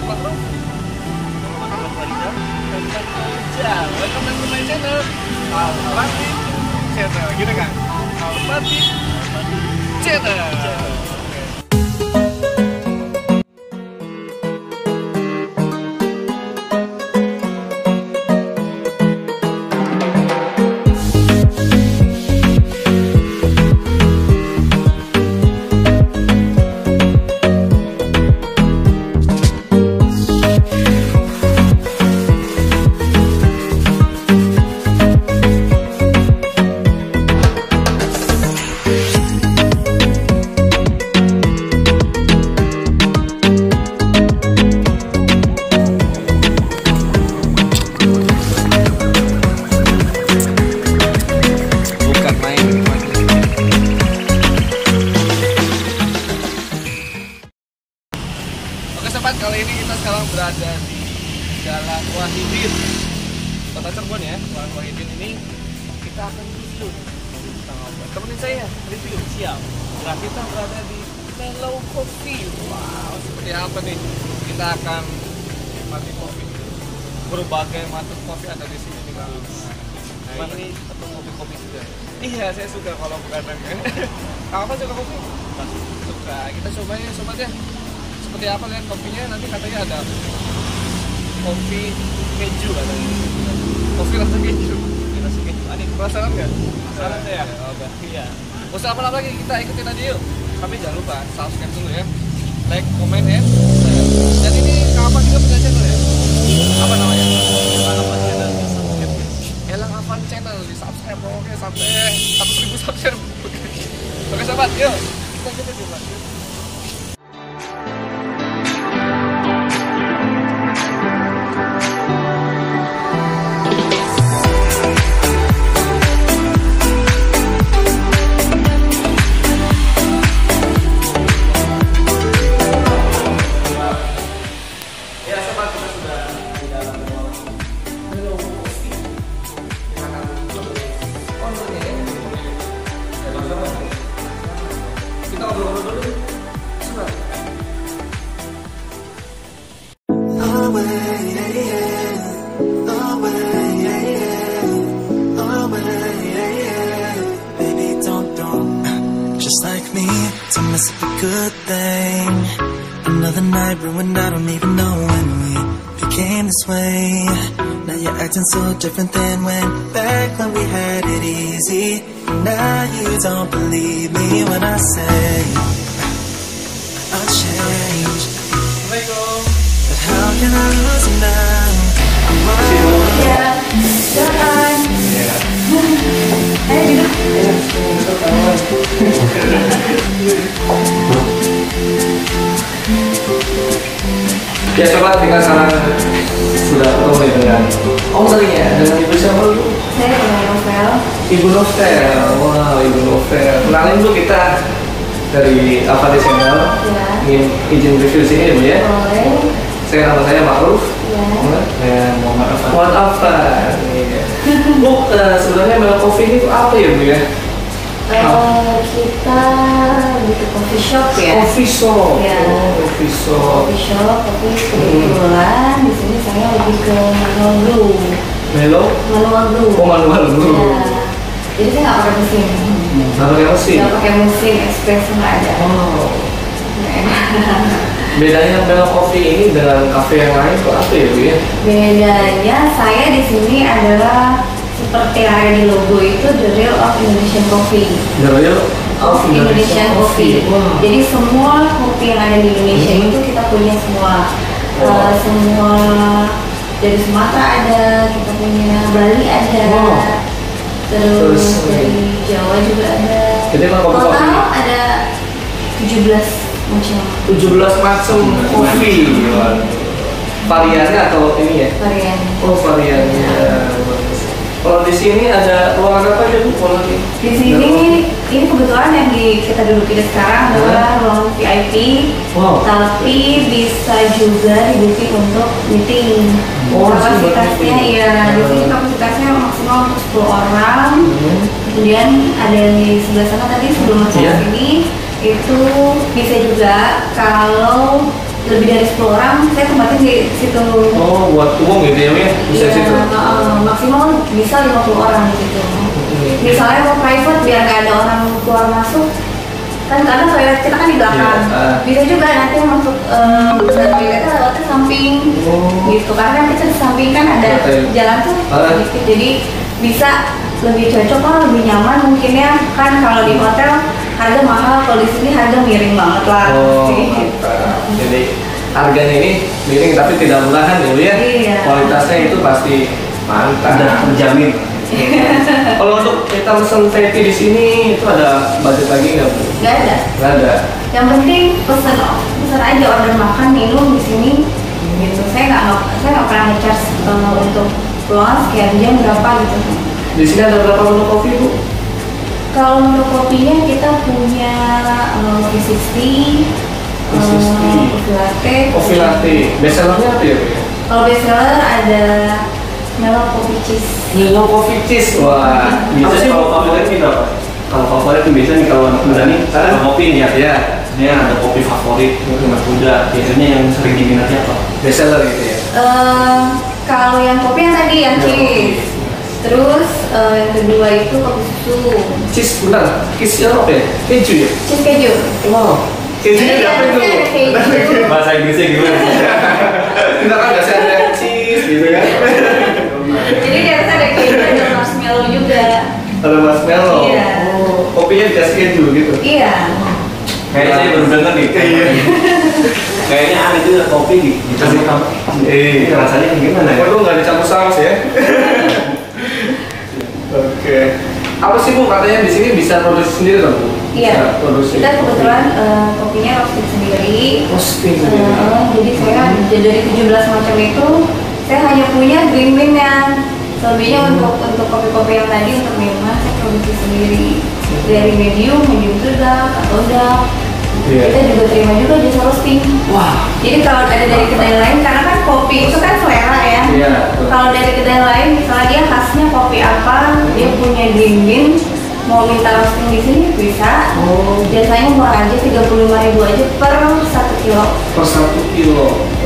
Muhammad Makruh. Muhammad Farizal. Welcome back to my channel, Al-Fatih Channel. Gitu kan? Al-Fatih Channel. Sobat, kali ini kita sekarang berada di Jalan Wahidin, Kota Cirebon ya. Jalan Wahidin ini kita akan review. Temenin saya review. Siap. Nah, kita berada di Mellow Coffee. Wow, seperti apa nih? Kita akan menikmati kopi. Berbagai macam kopi ada di sini nih, Bang. Nah, ini ketemu kopi juga. Iya, saya suka kalau begadang ya. Apa suka kopi? Suka. Kita cobain ya, sobat ya. Seperti apa lihat kopinya, nanti katanya ada kopi keju katanya. Kopi rasa keju. Rasa keju. Aneh. Penasaran nggak? Penasaran saya. Oke. Iya. Usah apa lagi, kita ikutin aja yuk. Tapi jangan lupa subscribe dulu ya. Like, comment, and share. Dan ini kapan juga punya channel ya? Apa namanya? Elang Afan Channel di subscribe. Elang Afan Channel di subscribe. Oke, sampai 100.000 subscribe. Oke sobat, yuk kita coba. Kita ngobrol dulu. Baby, don't just like me to mess up a good thing. Another night ruined, I don't even know when we became this way. Now you're acting so different than back when we had it easy. Now you don't believe me when I say I'll change. But how can I lose you now? Ya sobat, kita sekarang sudah ketemu nih dengan dengan ibu siapa dulu? Saya dengan Novel. Ibu Novel, wow Ibu Novel. Kenalin dulu kita dari Al-Fatih Channel. Ya. Ingin izin review sini ya Bu ya? Boleh. Nama saya Makruh. Ya. Muhammad Afan. Muhammad Afan. Iya. Bu, sebenarnya Mellow Coffee ini apa ya Bu ya? Kita di coffee shop ya. Coffee shop. Ya. Oh, coffee shop. Coffee shop, tapi kebetulan di sini saya lebih ke manual brew. Manual brew. Oh, manual brew. Ya. Jadi saya nggak pakai mesin. Nggak pakai mesin. Nggak pakai mesin, espresso nggak ada. Oh. Nggak enak. Bedanya Mellow Coffee ini dengan kafe yang lain kok apa ya Bu ya? Bedanya saya di sini adalah seperti yang ada di logo itu The Real of Indonesian Coffee. The Real of Indonesian Coffee. Wow. Jadi semua kopi yang ada di Indonesia itu kita punya semua. Wow. Semua dari Sumatera ada, kita punya Bali ada. Wow. Terus dari Jawa juga ada. Jadi kalau kopi Total ada 17 macam 17 macam kopi. Variannya atau ini ya? varian. Oh, variannya. Kalau di sini ada ruangan apa aja Bu? Kalau Di sini ini kebetulan yang kita duduki sekarang adalah ruangan VIP. Wow. Tapi bisa juga dibuking untuk meeting. Oh, Kapasitasnya meeting. ya di sini kapasitasnya maksimal untuk 10 orang. Kemudian ada yang di sebelah sana tadi sebelum masuk Iya. sini itu bisa juga kalau lebih dari 10 orang, saya tempatin di situ. Oh, buat umum gitu ya, Mi? Bisa Iya, situ? maksimal bisa 50 orang di situ. Misalnya mau private biar nggak ada orang keluar masuk, kan karena toilet kita kan di belakang. Iya, Bisa juga nanti masuk toiletnya lewatnya samping, gitu. Karena kan kita di samping kan ada Betul. jalan tuh, sedikit. Jadi bisa lebih cocok lah, lebih nyaman mungkin ya. Kan kalau di hotel harga mahal, kalau di sini harga miring banget lah. Oh, Gitu. mantap. Jadi harganya ini miring tapi tidak murahan ya, Bu ya? Iya. Kualitasnya itu pasti mantap. Udah terjamin. Kalau untuk kita pesen VIP di sini itu ada budget lagi nggak, Bu? Nggak ada. Nggak ada. Yang penting pesan aja, order makan minum di sini. Gitu. Saya nggak pernah nge-charge untuk ruangan sekian jam berapa gitu. Di sini ada berapa menu kopi, Bu? Kalau menu kopinya kita punya coffee 60, coffee latte. Coffee latte. Bestsellernya apa ya, Bu? Kalau bestseller ada melon coffee cheese. Milo coffee cheese. Wah, Bisa apa sih, kalau Bu? favorit ini berapa? Kalau favorit itu biasanya nih kalau anak muda nih, kalau kopi nih ya. Iya. Ini ada kopi favorit untuk anak muda. Biasanya yang sering diminati apa? Bestseller gitu ya. Kalau yang kopi yang tadi yang cheese. Terus yang kedua itu kopi susu. Cheese, benar. Cheese apa ya? Keju ya? Cheese keju. Wow. Kejunya Jadi apa itu? ada keju. Bahasa Inggrisnya gimana? Kita kan biasanya ada cheese gitu kan. Jadi di atas ada keju, ada marshmallow juga. Ada marshmallow. Iya. Oh, kopinya dikasih keju gitu. Iya. Kayaknya saya baru dengar nih. Iya. Kayaknya ada juga kopi dicampur sama. Ini rasanya gimana ya? Waduh, nggak dicampur saus ya. Oke. Apa sih, Bu, katanya di sini bisa produksi sendiri kan, Bu? Iya. Bisa produksi. Kita kebetulan kopinya roasting sendiri. Roasting sendiri. Jadi saya dari 17 macam itu saya hanya punya green bean-nya. Selebihnya untuk kopi-kopi yang tadi untuk minuman saya produksi sendiri. Dari medium to dark atau dark. Iya. Kita juga terima juga jasa roasting. Wah. Jadi kalau ada dari kedai lain, karena kan kopi itu kan selera ya. Iya. betul. Kalau dari kedai lain, misalnya dia khasnya kopi apa, dia punya green bean, mau minta roasting di sini bisa. Oh. Biasanya murah aja 35.000 aja per 1 kilo. Per 1 kilo.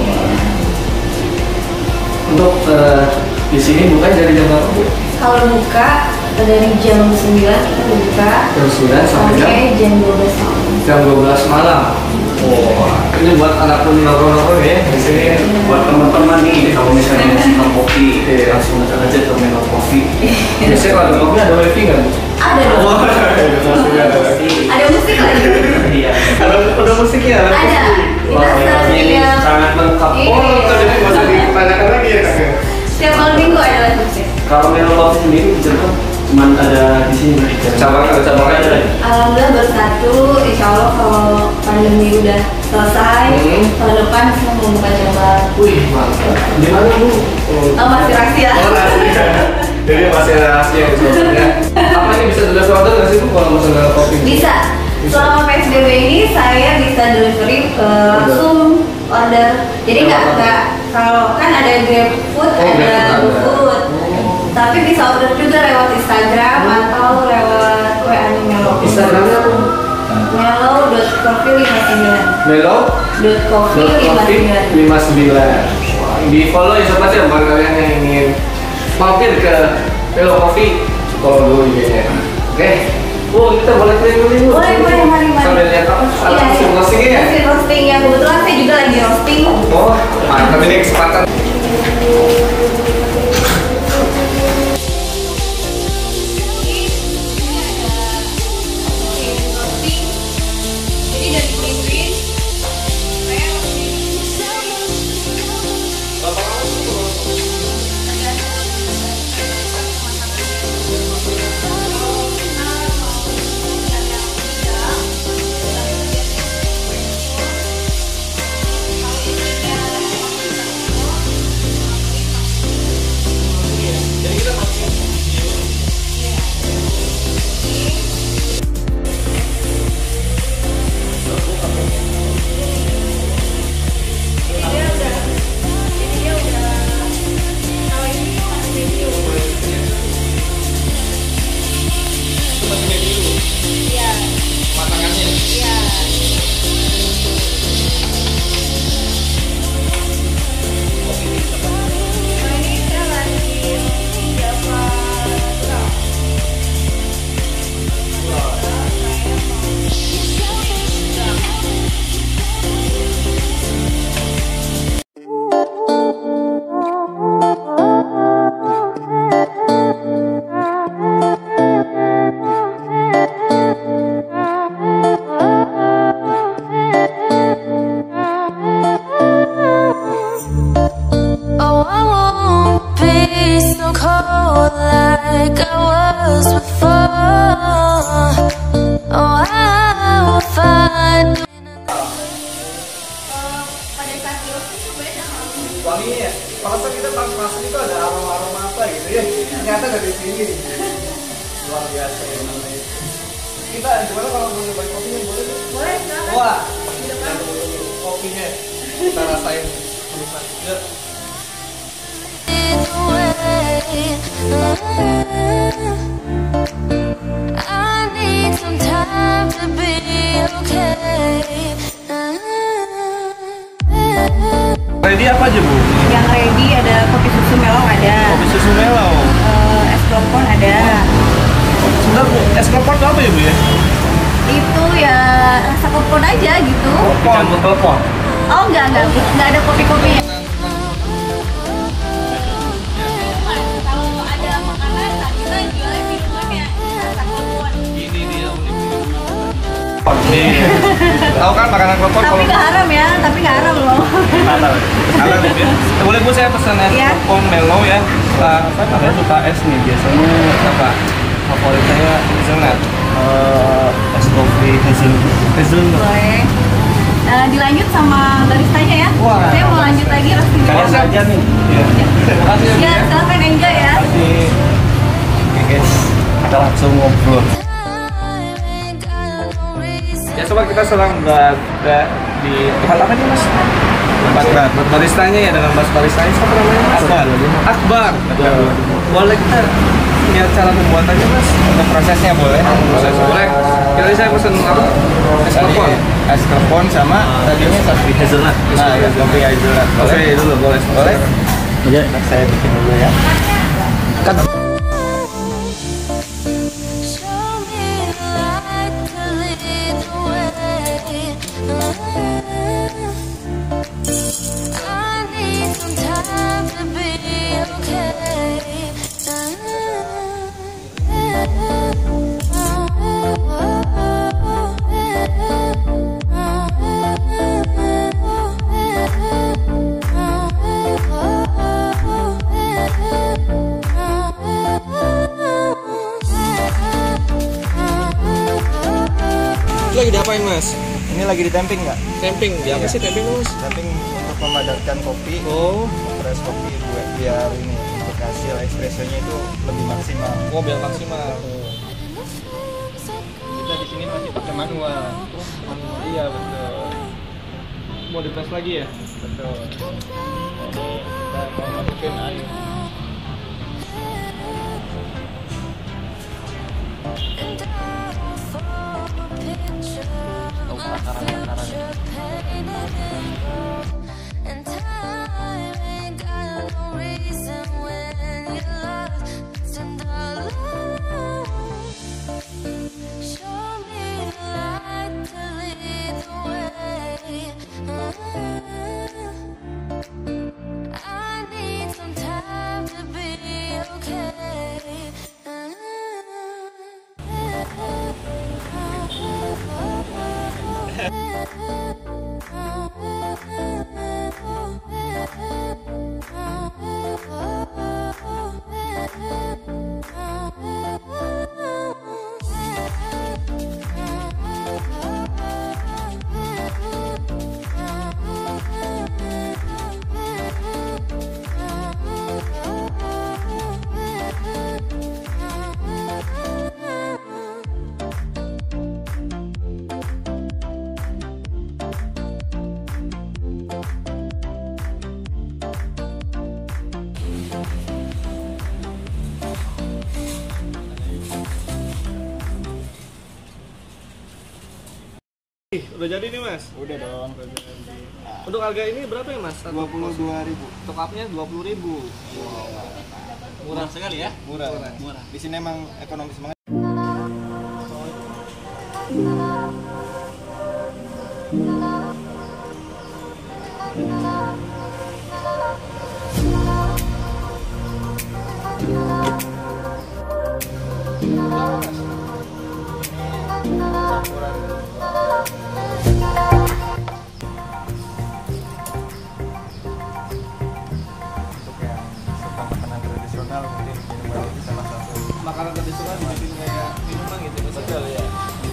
Untuk di sini bukanya dari jam berapa, Bu? Kalau buka dari jam 9 kita buka Jam 9 sampai sampai jam 12 malam. jam 12 malam. Wah, ini buat anak pun nongkrong-nongkrong ya di sini. Buat teman-teman nih, kalau misalnya suka kopi, langsung datang aja ke Melo Coffee. Biasanya kalau ada kopi ada wifi nggak, Bu? Ada dong. Oh, ada wifi. Ada musik lagi. Iya. Ada musiknya. Ada. Kita Wah, ini setiap sangat lengkap. Iya. Oh, jadi nggak usah ditanyakan lagi ya, Kak? setiap malam minggu ada live musik. Kalau Melo Coffee sendiri di Cirebon cuma ada di sini berarti. Cabang ada cabang Ada aja. lagi. Alhamdulillah baru satu, insya Allah kalau pandemi udah selesai, tahun depan saya mau buka cabang. Wih, mantap. Di mana, Bu? Oh, masih rahasia. Oh, rahasia. Jadi masih rahasia itu sebenarnya. Apa ini bisa delivery order nggak sih, Bu, kalau misalnya kopi? Bisa. Selama PSBB ini saya bisa delivery langsung order. Jadi nggak kalau kan ada GrabFood, Oh, ada GrabFood ada. GoFood. Tapi bisa order juga lewat Instagram atau lewat WA-nya Melo. Instagramnya apa? Melo.coffee59. Melo.coffee 59. Di follow ya sobat ya buat kalian yang ingin mampir ke Melo Coffee, follow dulu IG-nya. Oke. Bu, kita boleh keliling-keliling, Bu? Boleh, mari. Sambil lihat apa? Alat Iya, mesin roastingnya ya? mesin roasting ya, kebetulan saya juga lagi roasting. Oh, mantap ini kesempatan. Jadi dari green bean, saya roasting. Kita gimana kalau mau nyobain kopinya boleh? Boleh, silakan. Wah, Di depan. kopinya kita rasain. Yuk. I need some time to be okay. Ready apa aja, Bu? Yang ready ada kopi susu melon ada. Kopi susu melo. Es klepon ada. Sebentar, Bu. Es klepon itu apa ya, Bu ya? Itu ya rasa klepon aja gitu. Campur telepon. Oh enggak ada kopi-kopinya. Kalau ada makanan kita jualnya minumannya rasa klepon. Ini dia unik. Tahu kan makanan klepon Tapi nggak haram ya, tapi nggak haram loh. halal ya. Boleh Bu saya pesan es Iya. klepon melo ya. Saya suka es nih biasanya apa? Favorit saya hazelnut. Es kopi hazelnut. Boleh. Dilanjut sama baristanya ya. Wah. Saya mau lanjut lagi roasting. Kayak saja nih. Iya. Terima kasih Ya, silakan enjoy ya. Terima kasih. Oke guys, kita langsung ngobrol. Ya sobat, kita sedang berada di tempat apa nih Mas? Tempat baristanya ya, dengan Mas baristanya siapa namanya Mas? Akbar. Boleh kita lihat cara pembuatannya Mas? Untuk prosesnya boleh? Prosesnya boleh. Kali saya pesen apa? Es klepon. Es klepon sama tadinya kopi hazelnut. Nah, ya kopi hazelnut. Oke dulu boleh. Boleh? Iya. Saya bikin dulu ya. Kan Show me the light to lead the way. I need some time to be okay. lagi diapain Mas? Ini lagi di tamping nggak? Camping. Di apa Iya. sih camping Mas? Tamping untuk memadatkan kopi, Oh, press kopi biar ini untuk hasil espressonya itu lebih maksimal. oh biar maksimal. Kita di sini masih pakai manual. Iya betul. Mau dipress lagi ya? Betul. Ini kita mau masukin air. And I will form a picture of future painted. And time ain't got no reason when you're lost and alone. Show me the light to lead the way. I need some time to be okay. Udah jadi nih Mas? Udah dong. Untuk harga ini berapa ya Mas? 22.000. Untuk cupnya 20.000. Murah sekali ya? Murah. Di sini emang ekonomis banget. Untuk yang suka makanan tradisional mungkin minuman itu salah satu. Makanan tradisional dibikin kayak minuman gitu Mas? Betul ya.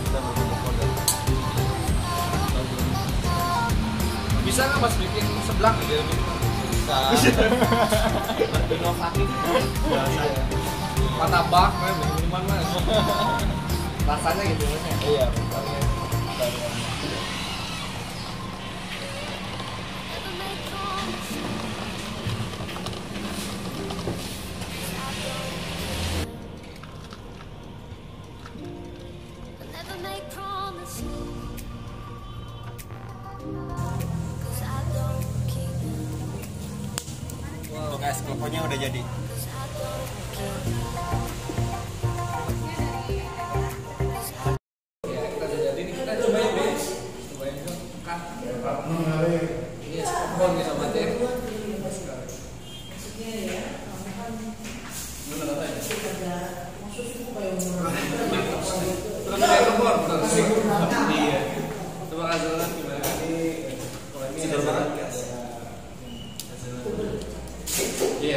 Bisa nggak Mas bikin seblak gitu ya? Bisa. Inovatif. Biasa ya. Martabak, bikin minuman Mas. rasanya gitu mas ya. Iya. Never make promises, 'cause I don't keep them, Tuh guys, kokonya udah jadi. 'cause I don't keep them. Ya kita udah jadi nih, kita cobain deh. Cobain dulu kan. Ini spon nih sobat ya. Bener apa ya? Terus kayak kebon, terus iya. Coba hasilnya gimana nih? Kalau ini hasilnya gas. Iya.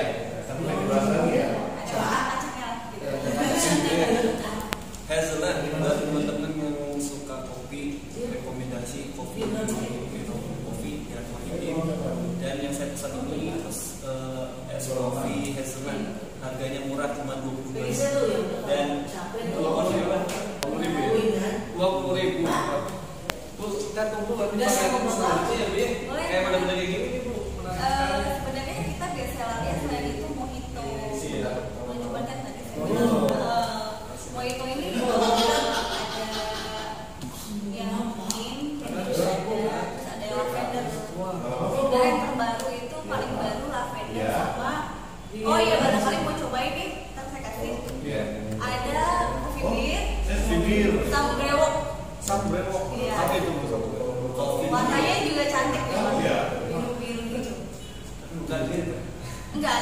Hazelnut buat teman-teman yang suka kopi, rekomendasi kopi ya ini. Dan yang saya pesan ini es kopi hazelnut, harganya murah cuma 22. Dan 20.000. Bu, kita tunggu nanti pakai selanjutnya ya Bu ya. Kayak benar-benar kayak gini Bu. Sebenarnya kita biasa selain itu mojito. Coba kan tadi saya bilang mojito ini ada yang mint, terus ada lavender. Dan yang terbaru itu paling baru lavender sama. Oh iya, barangkali mau cobain nih, ntar saya kasih. Ada coffee beer, sama brewok. Sambrewok. Iya. Apa itu Bu? Sambrewok. Warnanya juga cantik ya. Biru-biru gitu. Bukan gitu. Enggak.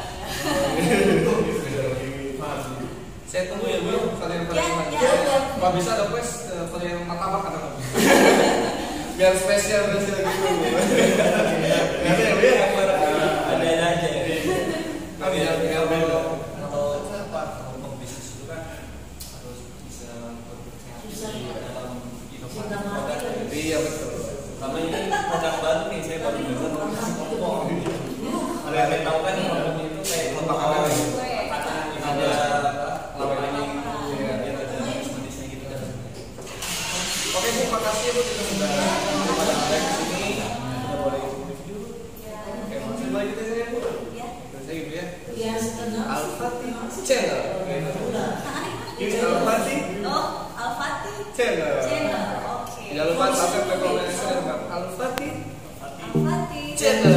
Saya tunggu ya Bu, kalian Ya. kalau bisa ada quest kalian martabak ada nggak? Biar spesial gitu Bu. Nanti ya Bu ya. Ada aja. Tapi ya kalau kalau bisnis itu kan harus bisa berkreasi dalam inovasi produk. Iya betul. Sama ini produk baru nih, saya baru dengar ngomong. Ada yang tahu kan ngomong itu kayak Makanan ya. ada Lama ini. Iya. ada manisnya gitu kan. Oke Bu, makasih Bu sudah ada di sini. Sudah boleh review. Oke, masih lanjut aja ya Bu. Saya gitu ya. Al-Fatih Channel. Al-Fatih Channel. Oke. Jangan lupa subscribe, komen, dan share. Al-Fatih Al-Fatih Channel.